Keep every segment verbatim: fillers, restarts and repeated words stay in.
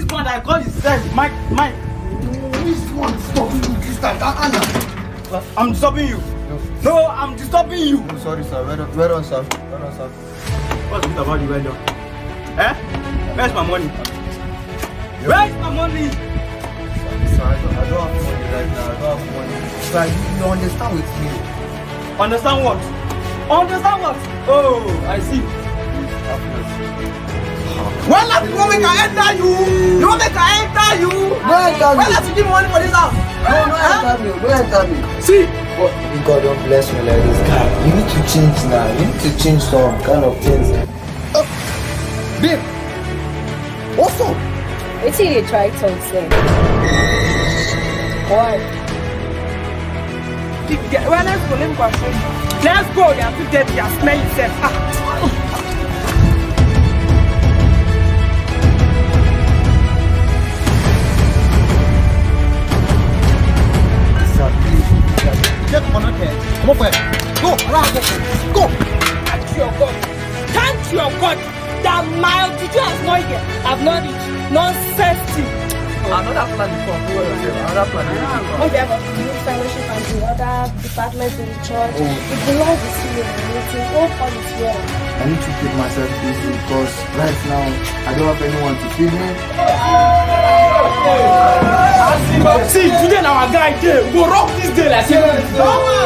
one that I call his self, Mike, Mike. Which one is stopping you this time? Anna. I'm disturbing you. No. No, I'm disturbing you. I'm sorry, sir. Well done, well done, sir. Well done, sir. What's it about you, well done? Eh? Where's my money? Where's my money? Sir, I don't, I don't have money right now. I don't have money. Sir, you, you understand with me. Understand what? Understand what? Oh, I see. When last you want me to enter you? You want me to enter you? No enter me. When last you give me money for this house? No, no enter me. No enter me. See? But God don't bless me like this guy. You need to change now. You need to change some kind of things. Oh, babe. What's up? Wait till you try to say. What? Well, let's go. Let's go. Let's go. You have to get your smell yourself. Ah. Get on the head. Come up here. Go, around, go. Thank your God. Thank your God. That mile did you have not yet? I've not reached. Nonsense thing. Another plan before. Another plan before. On behalf of the youth fellowship and the other departments in the church, Oh. it belongs to you in the meeting. All all is well. I need to keep myself busy because right now I don't have anyone to feed me. See, today now our guy there. We go rock this day like seven. Yes.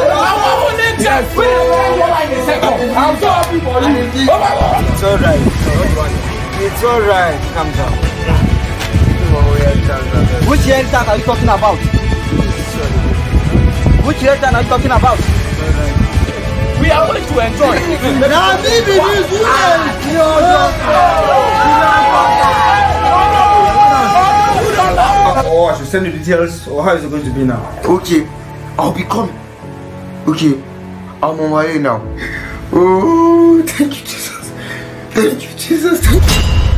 I'm so happy for you. It's alright. It's alright. Calm down. Which haircut are you talking about? Which haircut are you talking about? We are going to enjoy. Now, baby, this Oh, I should send you details, or how is it going to be now? Okay, I'll be coming. Okay, I'm on my way now. Oh, thank you, Jesus. Thank you, Jesus. Thank you.